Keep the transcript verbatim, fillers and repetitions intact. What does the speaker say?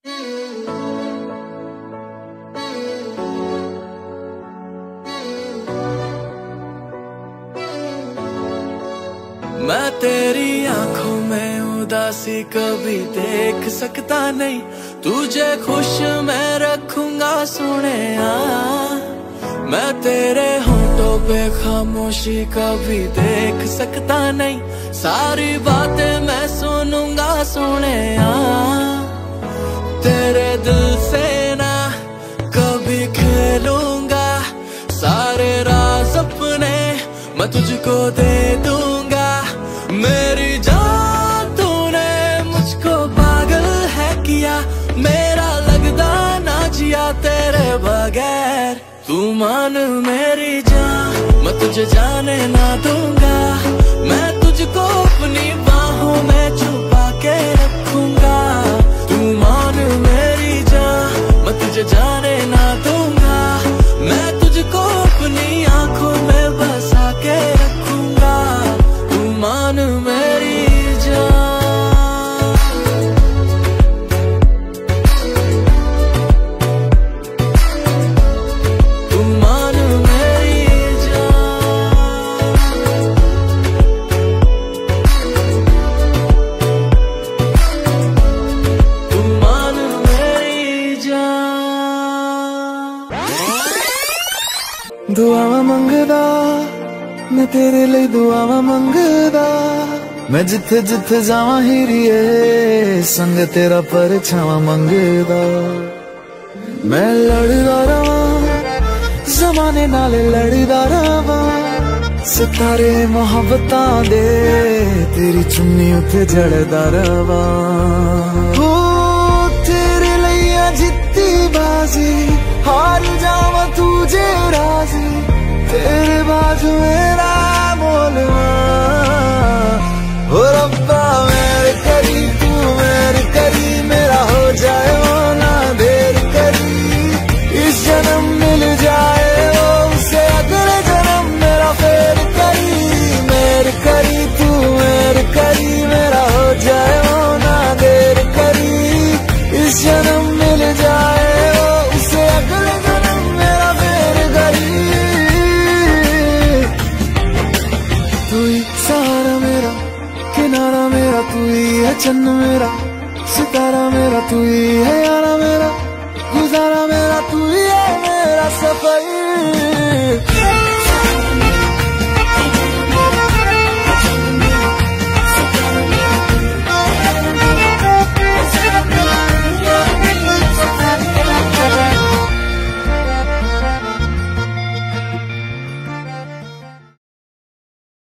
मैं तेरी आंखों में उदासी कभी देख सकता नहीं, तुझे खुश मैं रखूंगा सोनिया। मैं तेरे होंठों पे खामोशी कभी देख सकता नहीं, सारी बातें मैं सुनूंगा सोनिया। तेरे दिल से ना कभी खेलूंगा, सारे राज अपने मैं तुझको दे दूंगा। मेरी जान तूने मुझको पागल है किया, मेरा लगदा ना जिया तेरे बगैर। तू मान मेरी जान, मैं तुझे जाने ना दूंगा, मैं तुझको अपनी बाहों में छुपा के रखूंगा। तू मान मेरी जान, मैं तुझे जाने ना दूंगा, मैं तुझको अपनी आंखों में बसा के रखूंगा। तू मान मेरी जान, तू मान मेरी जान, तू मान मेरी जान। दुआवा मंगदा मैं तेरे लिए, दुआवा मंगदा मैं जिथे जिथे जावा हीरिए, संग तेरा परछावा मंगदा। मैं लड़दा रहा जमाने नाल लड़दा रहा, सितारे मोहब्बतां दे तेरी चुन्नी उथे जड़दा रहा। हो तेरे लिए जित्ती बाजी, हार जावा तुझे राजी, तेरे बाजू मेरा बोलवा। हो रब्बा मेरे करी तू मेरे करी, मेरा हो जाए वो ना देर करी। इस जन्म मिल जाए वो उसे अगले जन्म मेरा फेर करी। मेरे करी तू मेरे करी, मेरा हो जाए वो ना देर करी। इस जन्म मिल जाए वो उसे अगले जन्म मेरा फेर करी। तू ही सहारा मेरा, किनारा मेरा, तू ही है चन्न मेरा, सितारा मेरा, तू ही है यारा मेरा, गुजारा मेरा, तू ही है मेरा सफर।